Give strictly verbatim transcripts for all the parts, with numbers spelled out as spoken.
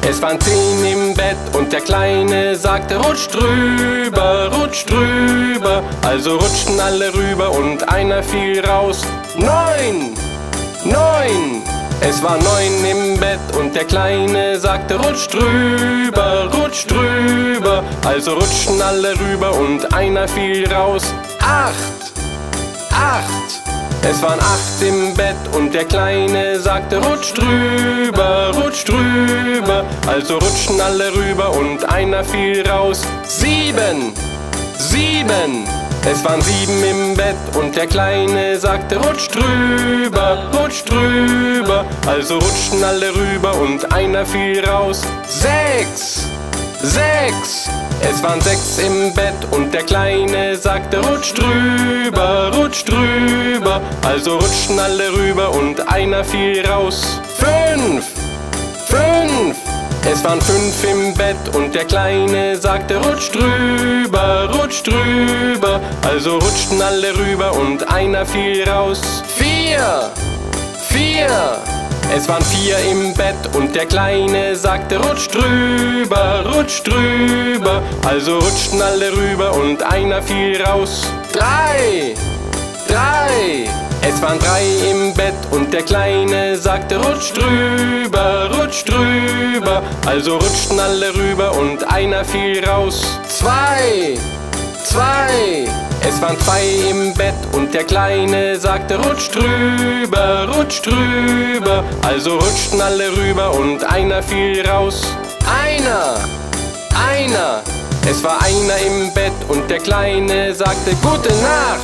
Es waren zehn im Bett und der Kleine sagte, rutsch drüber, rutsch drüber. Also rutschten alle rüber und einer fiel raus. Neun, neun. Es war neun im Bett und der Kleine sagte, rutsch drüber, rutsch drüber. Also rutschten alle rüber und einer fiel raus. Acht, acht. Es waren acht im Bett und der Kleine sagte, rutsch drüber, rutsch drüber. Also rutschten alle rüber und einer fiel raus. Sieben, sieben. Es waren sieben im Bett und der Kleine sagte, rutsch drüber, rutsch drüber. Also rutschten alle rüber und einer fiel raus. Sechs, sechs. Es waren sechs im Bett und der Kleine sagte, rutsch drüber, rutsch drüber. Also rutschten alle rüber und einer fiel raus. Fünf, fünf. Es waren fünf im Bett und der Kleine sagte, rutsch drüber, rutsch drüber. Also rutschten alle rüber und einer fiel raus. Vier, vier. Es waren vier im Bett und der Kleine sagte, rutsch drüber, rutsch drüber. Also rutschten alle rüber und einer fiel raus. Drei, drei. Es waren drei im Bett und der Kleine sagte, rutsch drüber, rutsch drüber. Also rutschten alle rüber und einer fiel raus. Zwei, zwei. Es waren zwei im Bett und der Kleine sagte, rutsch drüber, rutsch drüber. Also rutschten alle rüber und einer fiel raus. Einer, einer. Es war einer im Bett und der Kleine sagte, gute Nacht.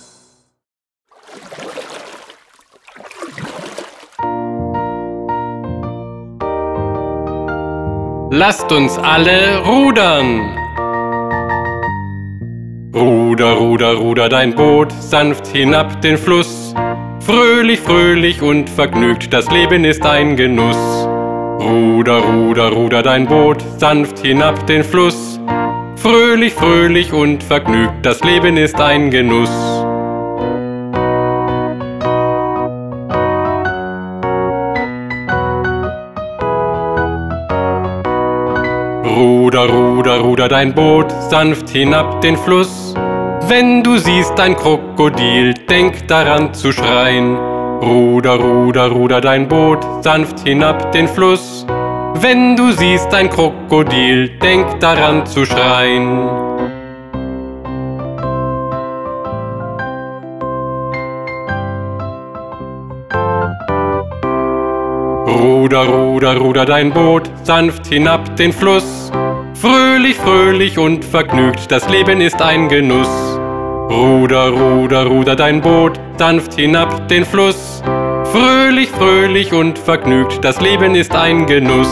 Lasst uns alle rudern. Ruder, ruder, ruder dein Boot sanft hinab den Fluss. Fröhlich, fröhlich und vergnügt, das Leben ist ein Genuss. Ruder, ruder, ruder dein Boot sanft hinab den Fluss. Fröhlich, fröhlich und vergnügt, das Leben ist ein Genuss. Ruder, ruder, ruder dein Boot sanft hinab den Fluss. Wenn du siehst ein Krokodil, denk daran zu schreien. Ruder, ruder, ruder dein Boot sanft hinab den Fluss. Wenn du siehst ein Krokodil, denk daran zu schreien. Ruder, ruder, ruder dein Boot sanft hinab den Fluss. Fröhlich, fröhlich und vergnügt, das Leben ist ein Genuss. Ruder, ruder, ruder dein Boot sanft hinab den Fluss. Fröhlich, fröhlich und vergnügt, das Leben ist ein Genuss.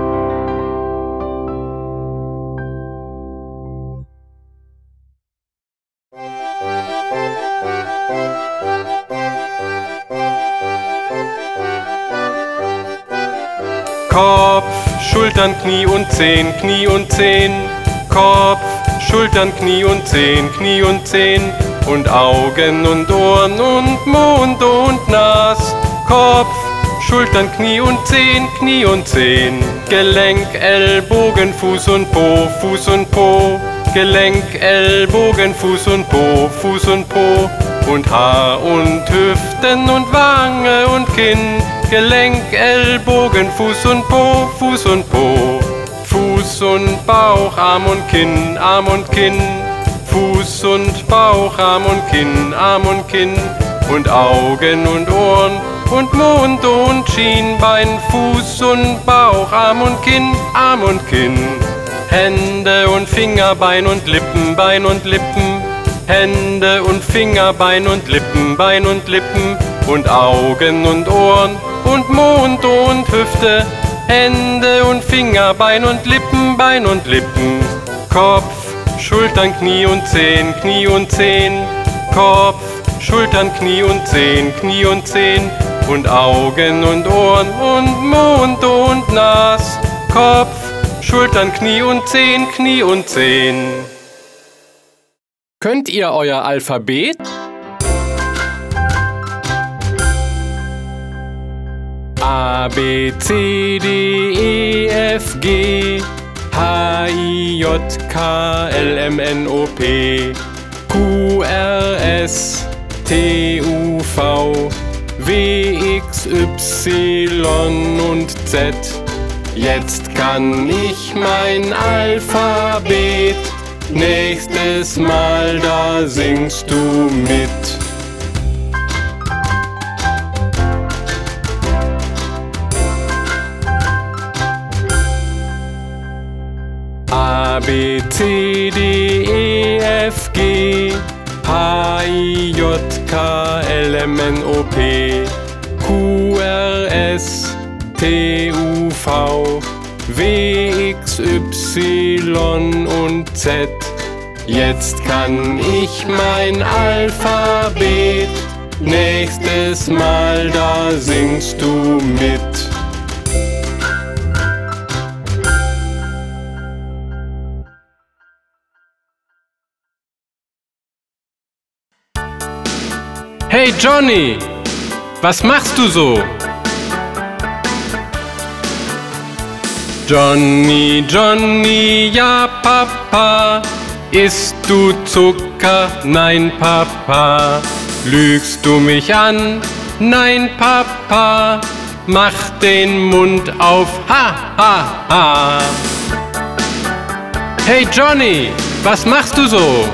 Kopf, Schultern, Knie und Zehen, Knie und Zehen. Kopf, Schultern, Knie und Zehen, Knie und Zehen. Und Augen und Ohren und Mund und Nas. Kopf, Schultern, Knie und Zehen, Knie und Zehen. Gelenk, Ellbogen, Fuß und Po, Fuß und Po. Gelenk, Ellbogen, Fuß und Po, Fuß und Po. Und Haar und Hüften und Wange und Kinn. Gelenk, Ellbogen, Fuß und Po, Fuß und Po. Fuß und Bauch, Arm und Kinn, Arm und Kinn. Fuß und Bauch, Arm und Kinn, Arm und Kinn. Und Augen und Ohren und Mund und Schienbein. Fuß und Bauch, Arm und Kinn, Arm und Kinn. Hände und Finger, Bein und Lippen, Bein und Lippen. Hände und Finger, Bein und Lippen, Bein und Lippen. Und Augen und Ohren und Mund und Hüfte. Hände und Finger, Bein und Lippen, Bein und Lippen. Kopf, Schultern, Knie und Zehen, Knie und Zehen. Kopf, Schultern, Knie und Zehen, Knie und Zehen. Und Augen und Ohren und Mund und Nas. Kopf, Schultern, Knie und Zehen, Knie und Zehen. Könnt ihr euer Alphabet? A, B, C, D, E, F, G, H, I, J, K, L, M, N, O, P, Q, R, S, T, U, V, W, X, Y und Z. Jetzt kann ich mein Alphabet. Nächstes Mal, da singst du mit. A, B, C, D, E, F, G, H, I, J, K, L, M, N, O, P, Q, R, S, T, U, V, W, X, Y und Z. Jetzt kann ich mein Alphabet. Nächstes Mal, da singst du mit. Hey Johnny, was machst du so? Johnny, Johnny, ja Papa, isst du Zucker? Nein Papa. Lügst du mich an? Nein Papa. Mach den Mund auf, ha ha ha. Hey Johnny, was machst du so?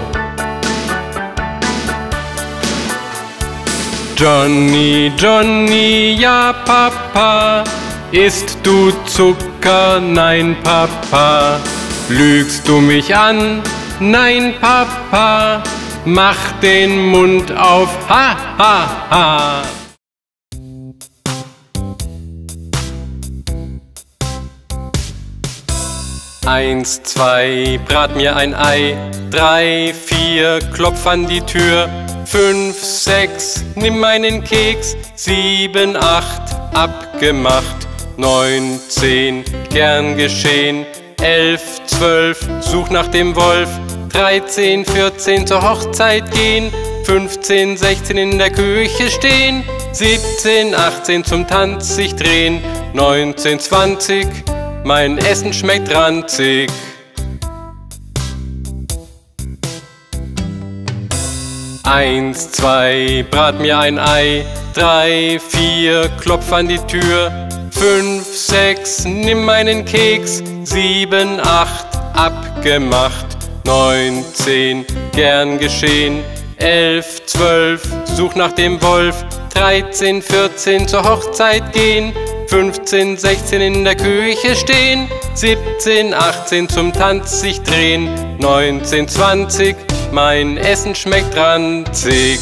Johnny, Johnny, ja Papa, isst du Zucker? Nein Papa. Lügst du mich an? Nein Papa. Mach den Mund auf, ha ha ha. Eins, zwei, brat mir ein Ei. Drei, vier, klopf an die Tür. Fünf, sechs, nimm meinen Keks. Sieben, acht, abgemacht. Neun, zehn, gern geschehen. Elf, zwölf, such nach dem Wolf. Dreizehn, vierzehn, zur Hochzeit gehen. Fünfzehn, sechzehn, in der Küche stehen. Siebzehn, achtzehn, zum Tanz sich drehen. Neunzehn, zwanzig, mein Essen schmeckt ranzig. Eins, zwei, brat mir ein Ei. Drei, vier, klopf an die Tür. Fünf, sechs, nimm meinen Keks. Sieben, acht, abgemacht. Neun, zehn, gern geschehen. Elf, zwölf, such nach dem Wolf. Dreizehn, vierzehn, zur Hochzeit gehen. Fünfzehn, sechzehn, in der Küche stehen. Siebzehn, achtzehn, zum Tanz sich drehen. Neunzehn, zwanzig, mein Essen schmeckt ranzig.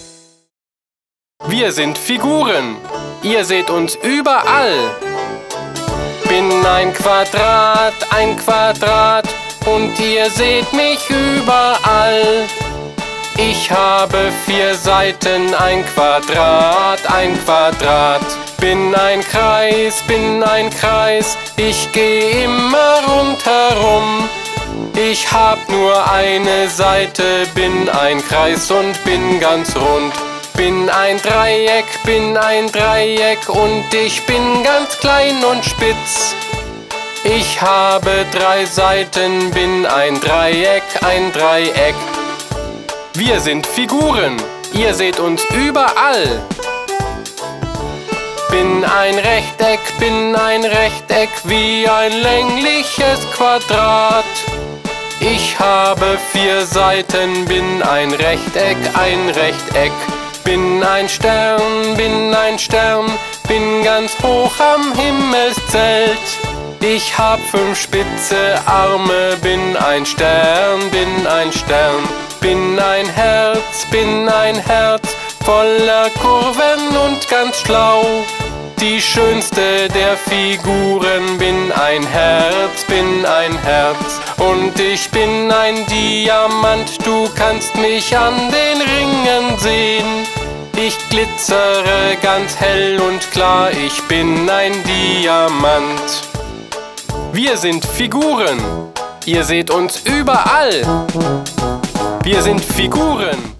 Wir sind Figuren, ihr seht uns überall. Bin ein Quadrat, ein Quadrat, und ihr seht mich überall. Ich habe vier Seiten, ein Quadrat, ein Quadrat. Bin ein Kreis, bin ein Kreis, ich gehe immer rundherum. Ich hab nur eine Seite, bin ein Kreis und bin ganz rund. Bin ein Dreieck, bin ein Dreieck, und ich bin ganz klein und spitz. Ich habe drei Seiten, bin ein Dreieck, ein Dreieck. Wir sind Figuren, ihr seht uns überall. Bin ein Rechteck, bin ein Rechteck, wie ein längliches Quadrat. Ich habe vier Seiten, bin ein Rechteck, ein Rechteck. Bin ein Stern, bin ein Stern, bin ganz hoch am Himmelszelt. Ich hab fünf spitze Arme, bin ein Stern, bin ein Stern. Bin ein Herz, bin ein Herz, voller Kurven und ganz schlau. Die schönste der Figuren, bin ein Herz, bin ein Herz. Und ich bin ein Diamant, du kannst mich an den Ringen sehen. Ich glitzere ganz hell und klar, ich bin ein Diamant. Wir sind Figuren, ihr seht uns überall. Wir sind Figuren.